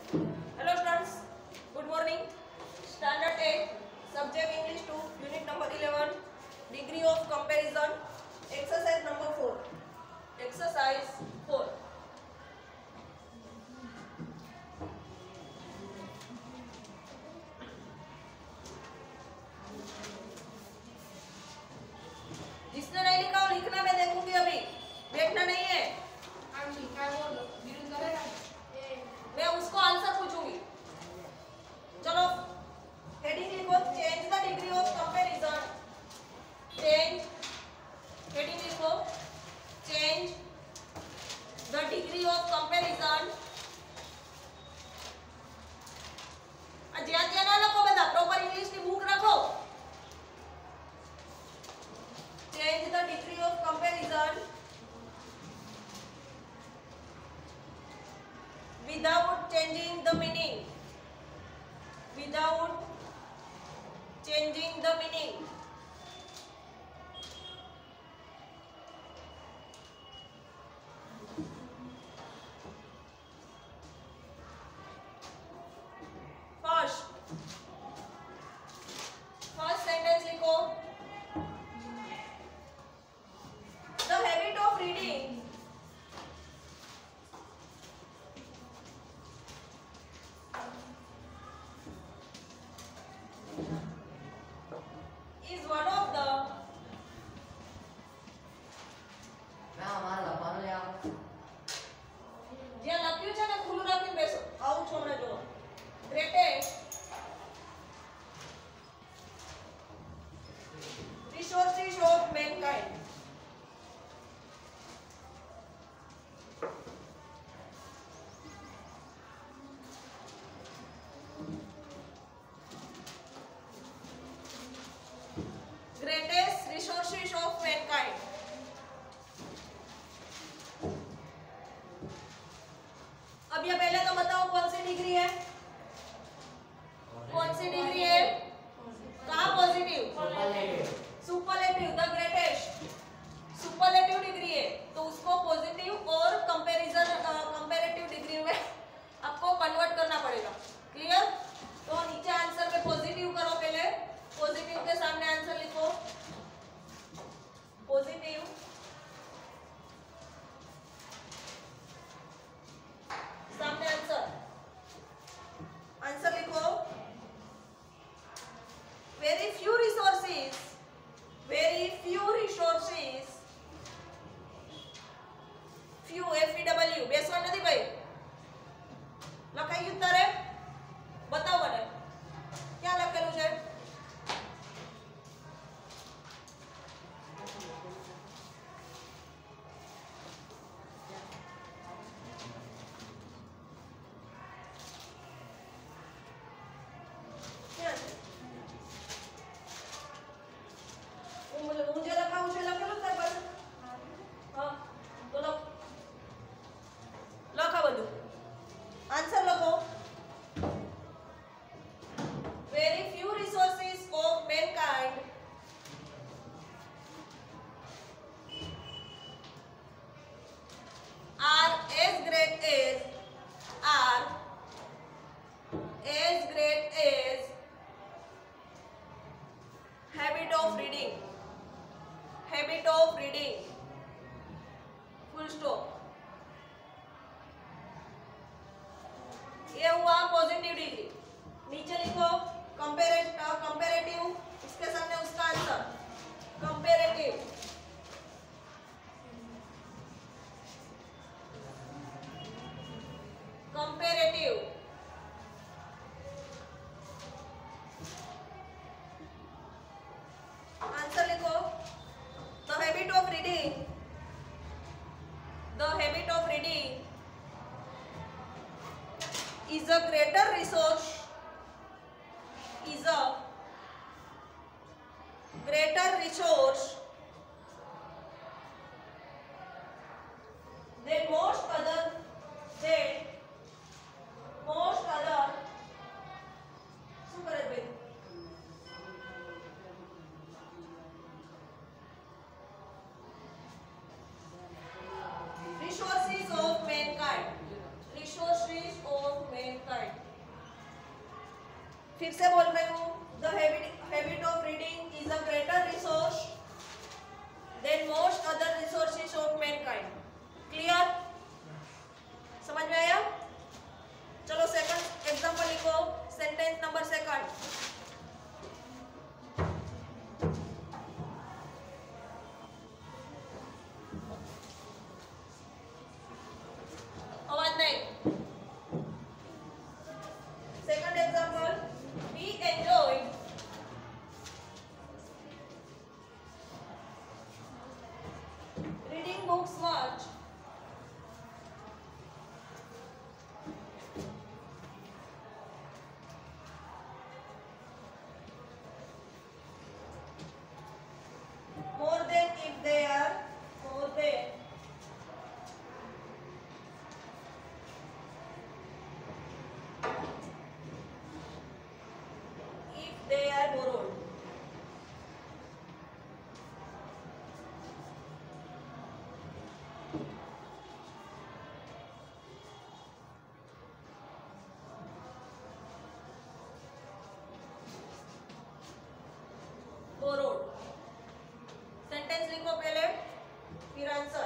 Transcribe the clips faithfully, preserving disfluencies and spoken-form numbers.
Hello students, good morning. Standard eight, subject English two, unit number eleven, degree of comparison, exercise number four. Exercise four. जिसने नहीं लिखा वो लिखना, मैं देखूंगी अभी, बैठना नहीं है। मैं उसको आंसर पूछूंगी। चलो हेडिंग लिखो, change the degree of comparison. Change, heading लिखो, change the degree of comparison. ज्યાં ત્યાં ના લખો, બધા પ્રોપર ઇંગ્લિશ ની બુક રાખો। Change the degree of comparison without changing the meaning, without changing the meaning. First, first sentence लिखो, the habit of reading is one of the જ્યાં લખ્યું છે ને ખુલ્લું રાખીને બેસો, આવું છો હમણાં જો, greatest resources of mankind. Greatest resources of mankind. अब ये पहले तो बताओ कौन सी डिग्री है, कौन सी डिग्री है, कहाँ positive, superlative, the greatest superlative degree है, तो उसको पॉजिटिव और कंपैरिजन कंपैरेटिव डिग्री में आपको कन्वर्ट करना पड़ेगा। क्लियर? तो नीचे आंसर में पॉजिटिव करो, पहले पॉजिटिव के सामने आंसर लिखो, पॉजिटिव सामने आंसर, आंसर लिखो, very few resources, very few resources, few F E W બેસવા નથી ભાઈ, લખાઈ ગયું તારે, બતાવો મને ક્યાં લખેલું છે। आंसर लखो, very few resources of mankind are as great as are as great as habit of reading, habit of reading, full stop। ये हुआ पॉजिटिव डिग्री। नीचे लिखो कंपैरेटिव, कंपैरेटिव इसके सामने उसका आंसर, कंपैरेटिव, कंपैरेटिव, आंसर लिखो, the habit of reading, the habit of reading is a greater resource, is a greater resource than most other, than most other, શું કરે ભાઈ, resources of mankind, resources of mankind। फिर से बोल रही हूँ, the habit of reading is a greater resource than most other resources of mankind. Clear? समझ में आया? चलो सेकंड एग्जांपल लिखो, सेंटेंस नंबर सेकंड। आवाज नहीं। Second example, we enjoy reading books much more than if they are more than if they are borrowed। borrowed sentence लिखो पहले, फिर आंसर।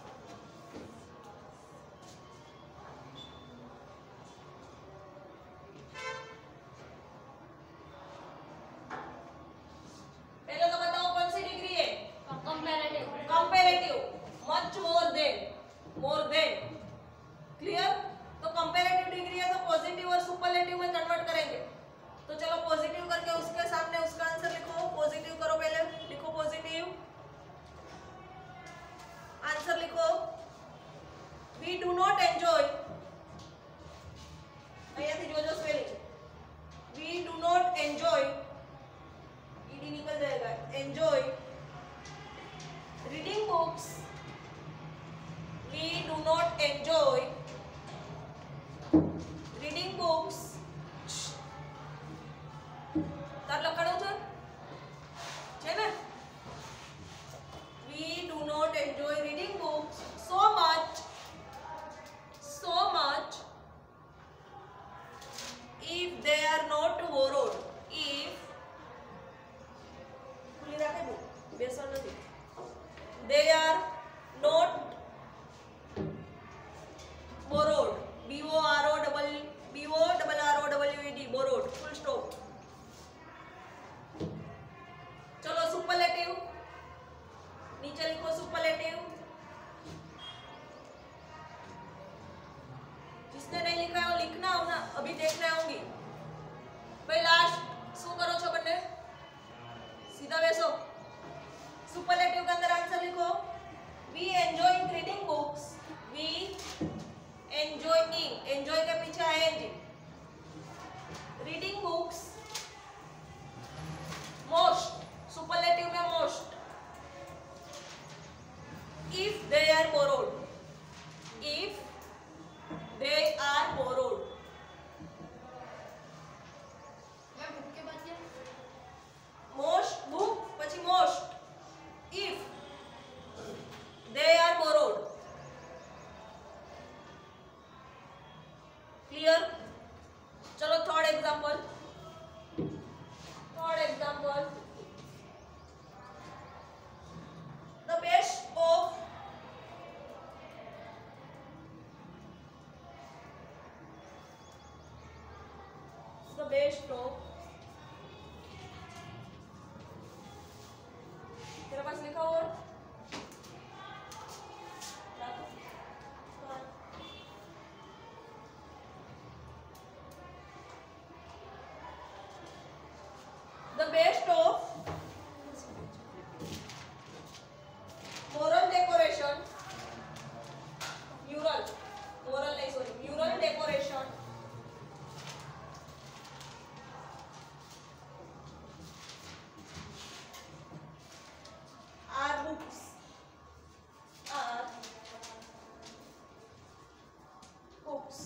पहले तो बताओ कौन सी डिग्री है? Comparative. Comparative, much more than, more than. Clear? तो कंपैरेटिव डिग्री है तो पॉजिटिव और सुपरलेटिव में कन्वर्ट करेंगे। तो चलो पॉजिटिव करके उसके सामने उसका आंसर लिखो। पॉजिटिव करो पहले, लिखो पॉजिटिव, आंसर लिखो। वी डू नॉट एंजॉय, અહીંયાથી જોજો spelling, we do not enjoy, ED निकल जाएगा, enjoy reading books, we do not enjoy reading books. તાર લખાણું છે છે ને? we do not enjoy reading books so much so much if they are not borrowed। if ખુલી રાખે book, બેસવા નથી, they are not borrowed, b o r o double b o double r o w e d, borrowed, full stop। चलो superlative, नीचे लिखो superlative. जिसने नहीं लिखा है वो लिखना हो ना, अभी देखने आऊंगी। भाई लास्ट શું કરો છો બંને? सीधा બેસો। सुपरलेटिव के अंदर आंसर लिखो। We enjoying reading books, we enjoying, enjoy के पीछे आएंगे रीडिंग बुक्स, मोस्ट, सुपरलेटिव में most, if they are borrowed, if they are borrowed। मैं बुक के बाद क्या? most book પછી most, if they are borrowed। clear? चलो third example, third example, the best of the best of तेरे पास लिखा हो? the best of mural decoration, mural, mural नहीं sorry, mural decoration are books, are books।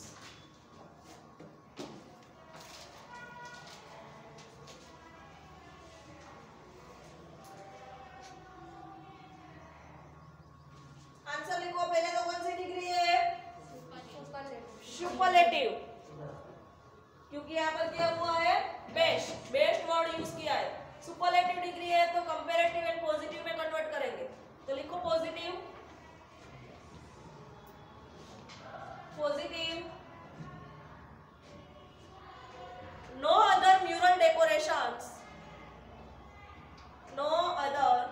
Answer लिखो पहले तो कौन सी डिग्री है? सुपरलेटिव। सुपरलेटिव। क्योंकि यहाँ पर क्या हुआ है, बेस्ट बेस्ट वर्ड यूज किया है। सुपरलेटिव डिग्री है तो कंपैरेटिव एंड पॉजिटिव में कन्वर्ट करेंगे, तो लिखो positive positive no other mural decorations no other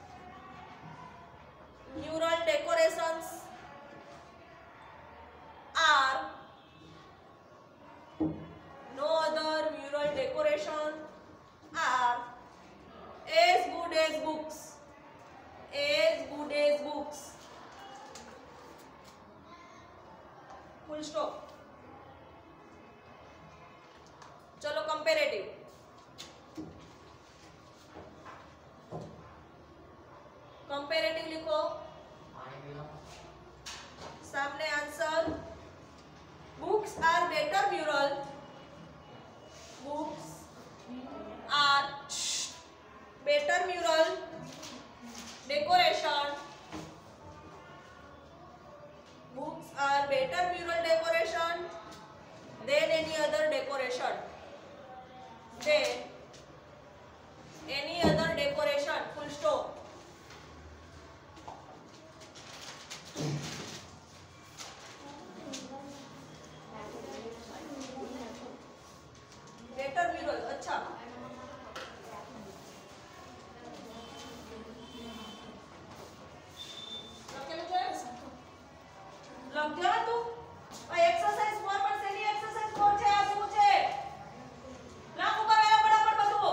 mural decorations are no other mural decoration are as good as books as good as books full stop। चलो comparative comparative लिखो, सामने answer books are better mural books are better mural decoration books are better mural decoration than any other decoration than any other decoration full stop। Better mural, अच्छा લગ જા તું આ exercise ચાર પર સેની એક્સરસાઇઝ ચાર છે, આ શું છે, લાખ ઉપર વેલા ફટાફટ બધું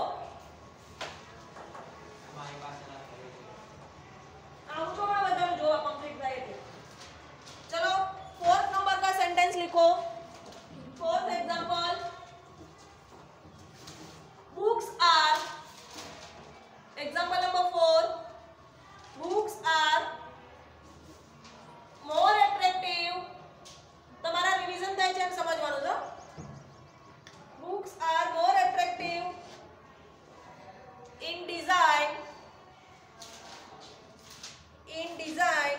મારી પાસે ના કરી આવું છો મેં બધાને જોવા કમ્પ્લીટ થાય એટલે। ચલો फोर्थ नंबर का सेंटेंस लिखो, fourth example books are example number four books are more attractive તમારા રિવિઝન થાય છે એમ સમજવાનું છે। books are more attractive in design in design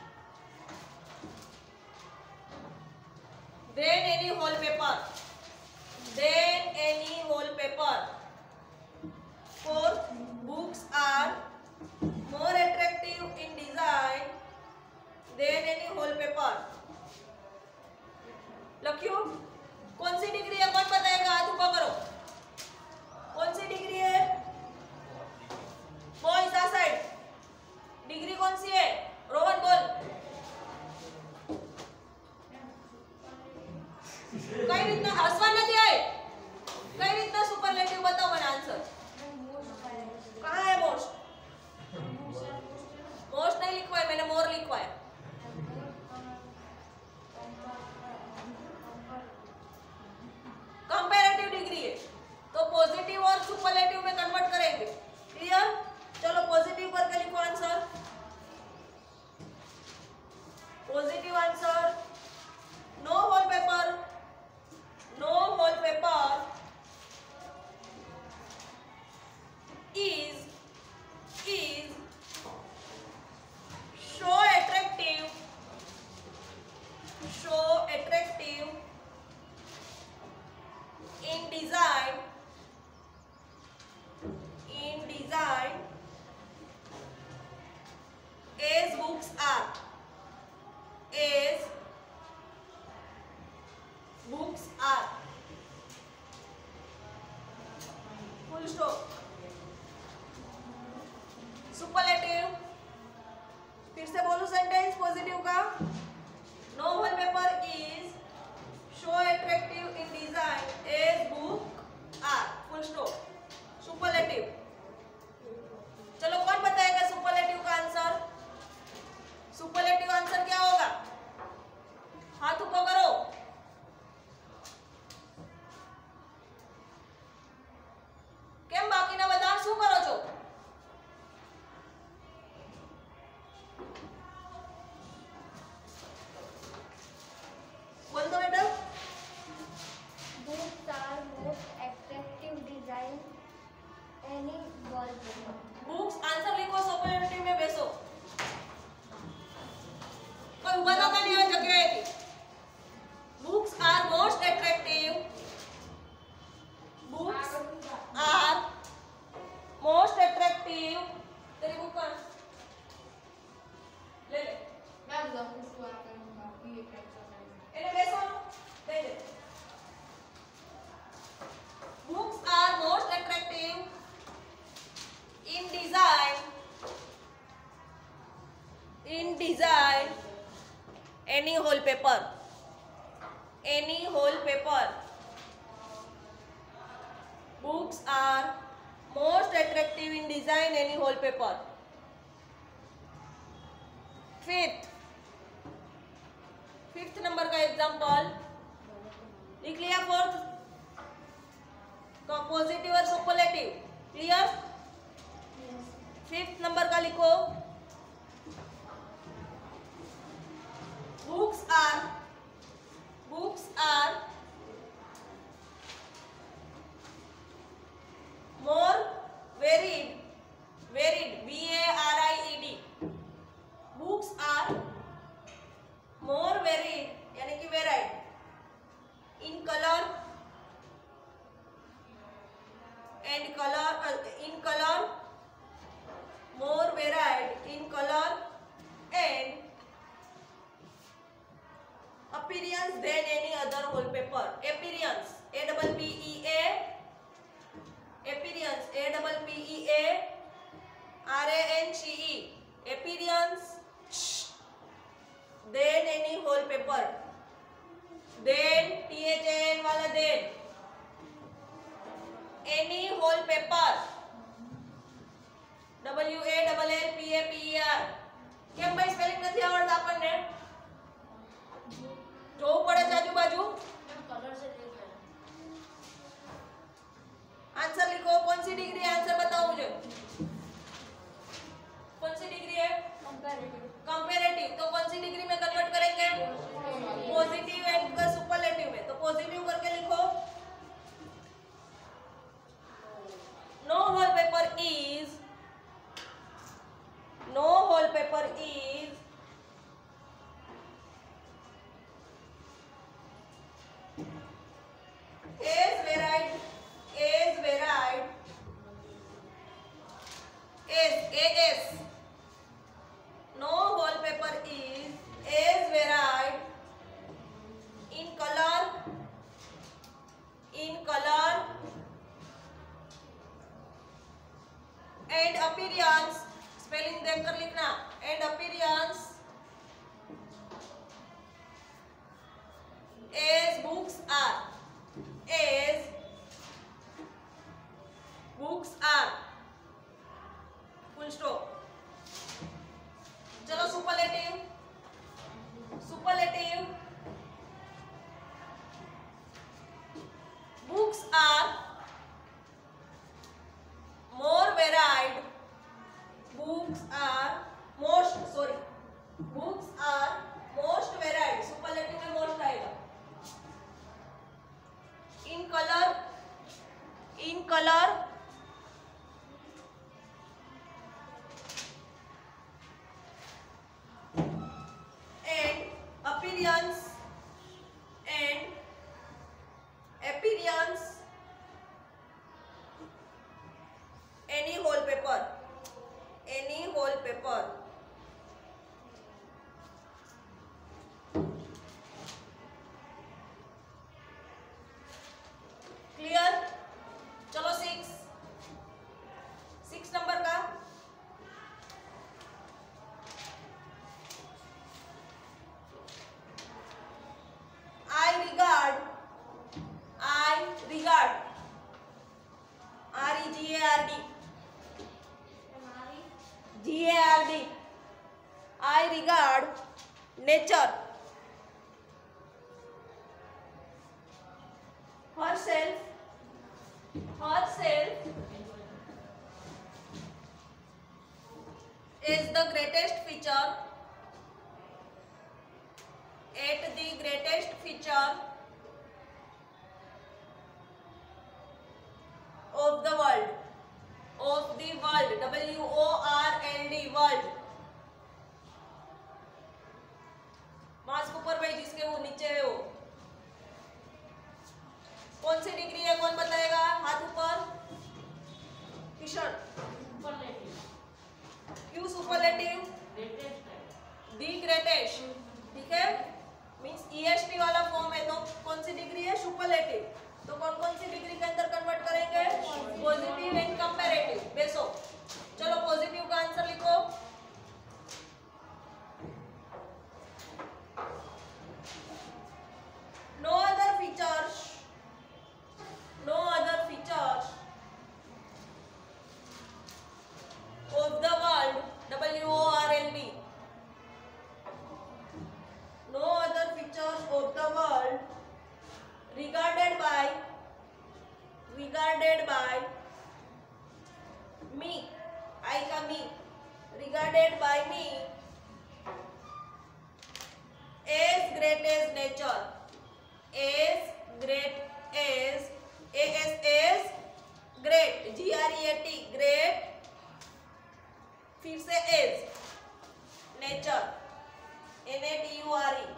than any wallpaper than any wallpaper for books are more attractive in design than any wallpaper। लख्यू कौन सी degree है, कौन बताएगा, हाथ ऊपर करो, कौन सी डिग्री है, बॉयज आ साइड डिग्री कौन सी है, रोहन बोल, कई રીતના હસવા નથી આય, કઈ રીતના સુપરલેટિવ बताओ મને आंसर, कहाँ है मोस्ट, मोस्ट नहीं लिखवाया मैंने, मोर लिखवाया। कंपैरेटिव डिग्री है तो पॉजिटिव और सुपरलेटिव में कन्वर्ट करेंगे, क्लियर। चलो पॉजिटिव करके लिखो answer, positive answer no wallpaper no wallpaper is is so attractive so attractive in design in design as books are as books are full stop। Superlative फिर से बोलूं sentence positive का, no wallpaper is so attractive in design as book are full stop. Superlative चलो कौन बताएगा superlative का answer, superlative answer क्या होगा, हाथ ऊपर करो, કેમ બાપ any whole paper. Books are most attractive in design any whole paper. Fifth, fifth number का एग्जाम्पल लिख लिया. फोर्थ पॉजिटिव और सुपरलेटिव क्लियर. फिफ्थ नंबर का लिखो. Books are books are more varied varied B A R I E D. Books are more varied यानी कि varied in colour and colour in colour more varied in colour and appearance than any other wallpaper. Appearance A double P E A appearance A double P E A R A N C E appearance than any wallpaper. Then T H A N वाला then any wallpaper W A double L P A P E R. કેમ ભાઈ spelling નથી આવડતા આપણને? જોવું પડે છે આજુબાજુ. आंसर लिखो. कौन सी डिग्री है? आंसर बताओ मुझे. कौन सी डिग्री है? कंपैरेटिव. तो कौन सी डिग्री में कन्वर्ट करेंगे? पॉजिटिव एंड सुपरलेटिव में. तो पॉजिटिव करके लिखो. No wallpaper is no wallpaper is as varied as varied as as no wallpaper is as varied in color in color and appearance. Spelling देखकर लिखना. and appearance as books are as books are full stop. चलो superlative. Superlative books are more varied. Books are most sorry books are most varied. Superlative में most आएगा. in color in color and appearance and appearance any wallpaper any wallpaper. Clear. चलो six six number का I regard I regard R E G A R D G A R D I regard nature herself herself is the greatest feature at the greatest feature of the world of the world W O R L D world. Mask ऊपर भाई जिसके वो नीचे है वो कौन सी degree है? कौन बताएगा? हाथ ऊपर. किशन. क्यों सुपरलेटिव? दी ग्रेटेस्ट. ठीक है. मींस ई एस टी वाला फॉर्म है तो कौन सी डिग्री है? सुपरलेटिव. तो कौन कौन सी डिग्री के अंदर कन्वर्ट करेंगे? Positive and comparative. बेसो चलो पॉजिटिव का आंसर लिखो. No regarded by me, I का me, regarded by me as great as nature, as great as, as as great, G R E A T, great, फिर से as, nature, N A T U R E,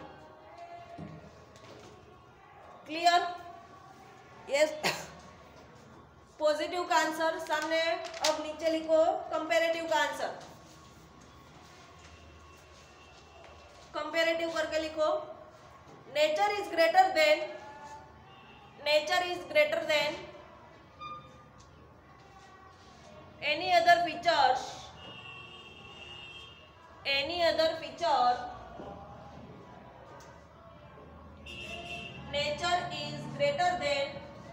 clear? Yes, positive का answer सामने, अब नीचे लिखो comparative का answer, comparative करके लिखो, nature is greater than, nature is greater than any other features, any other feature, nature is greater than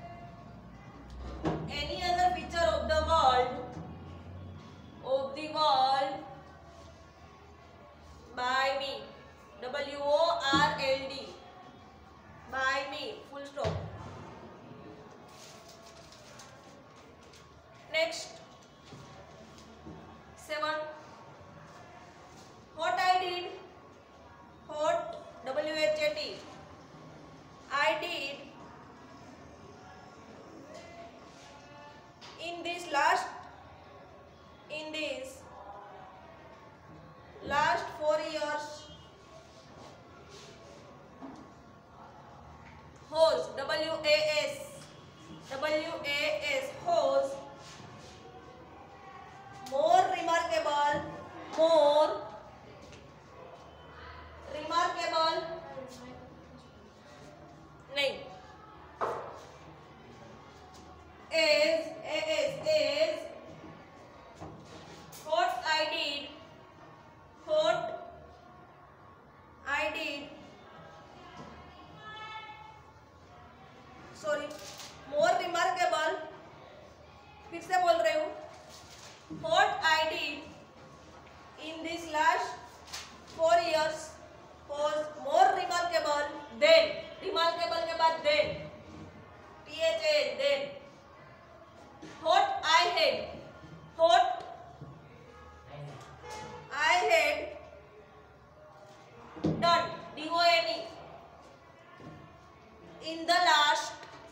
any other feature of the world, of the world by me, W O R L D, by me, full stop. Next, seven, what I did, what, W H A T, I did in this last, in this last four years, was, W A S, W A S, was more remarkable, more remarkable, नहीं, as, as, as, what I did, what I did, sorry, more remarkable, फिर से बोल रही हूँ, what I did in this last four years was more remarkable than, remarkable के बाद then, T H A, then, what I had, what I had done, D O N E, in the last,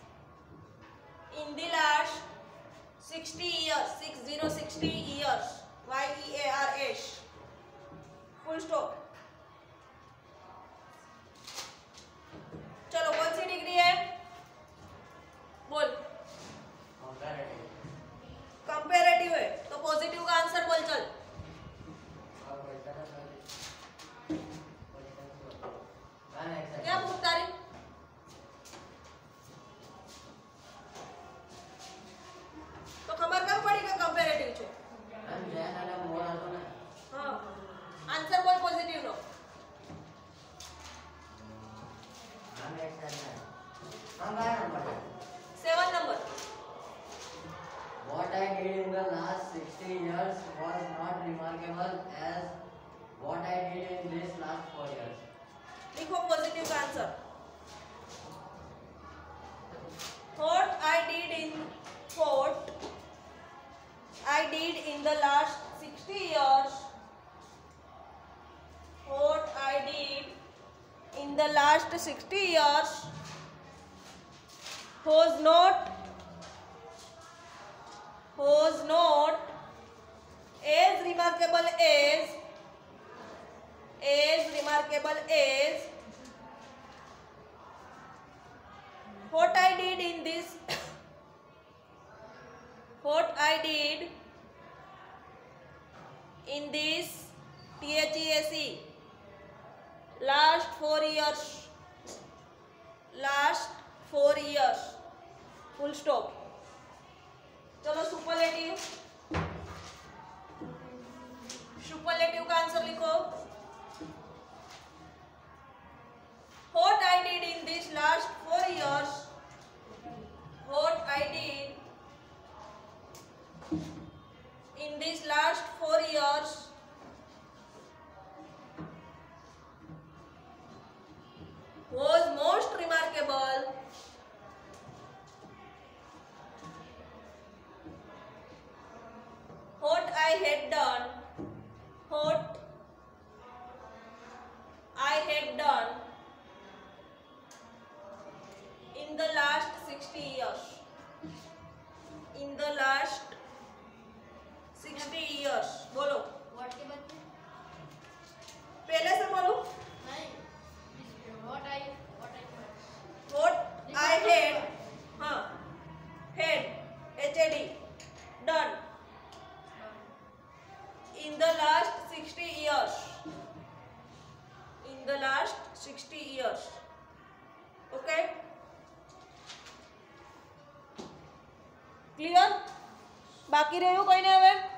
in the last sixty years, six zero sixty years, Y E A R S, full stop. चलो कौन सी degree है, बोल, comparative है, तो positive का answer बोल चल, क्या पूछता रही, तो खबर कब पड़ेगा कंपेरेटिव छो, हाँ, आंसर बोल positive no, seven number, What I did in the last sixty years was not remarkable as what I did in this last four years. लिखो पॉजिटिव का answer, what I did in, what I did in the last sixty years, what I did in the last sixty years was not, was not as remarkable as, as remarkable as what I did in this, what I did in this, T H E S E, last four years, last four years, full stop. चलो superlative, superlative का answer लिखो, what I did in this last four years, what I did in this last four years was most remarkable, sixty years in the last sixty years बोलो what के बाद पहले से बोलो नहीं what I what I what I had हाँ had H A D done in the last sixty years in the last sixty years okay clear બાકી રહ્યું કોઈને હવે